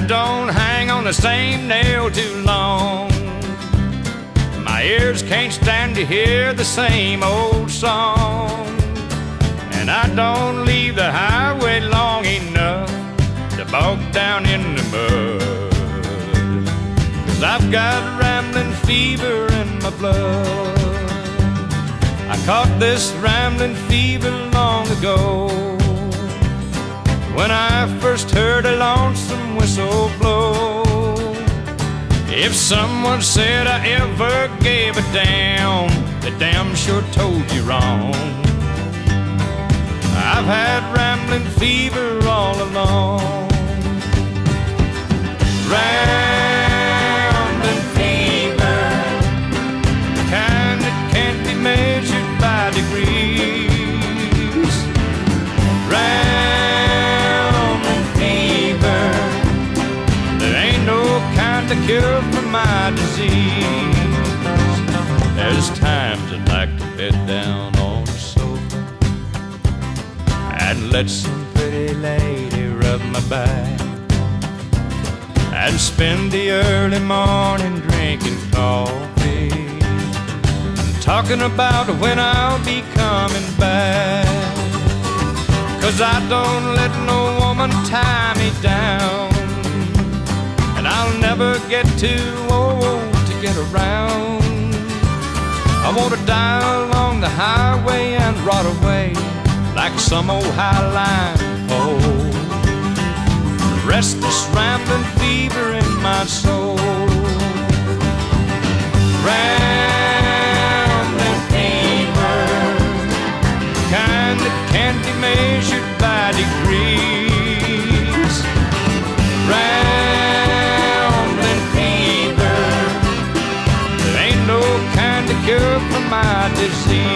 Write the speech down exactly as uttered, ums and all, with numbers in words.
don't hang on the same nail too long. My ears can't stand to hear the same old song. And I don't leave the highway long enough to bog down in the mud. 'Cause I've got rambling fever in my blood. I caught this rambling fever long ago, when I first heard a lonesome whistle blow. If someone said I ever gave a damn, they damn sure told you wrong. I've had rambling fever all along. Rambling fever, the kind that can't be measured by degrees. Rambling fever, there ain't no kind of cure for my disease. There's times I'd like to bed down on the sofa and let some pretty lady rub my back, and spend the early morning drinking coffee and talking about when I'll be coming back. 'Cause I don't let no woman tie me down, and I'll never get too old to get around. I want to die along the highway and rot away like some old highline pole. Restless rambling fever in my soul. Rambling fever, kind that can't be measured by degrees. Rambling fever, there ain't no kind of cure for my disease.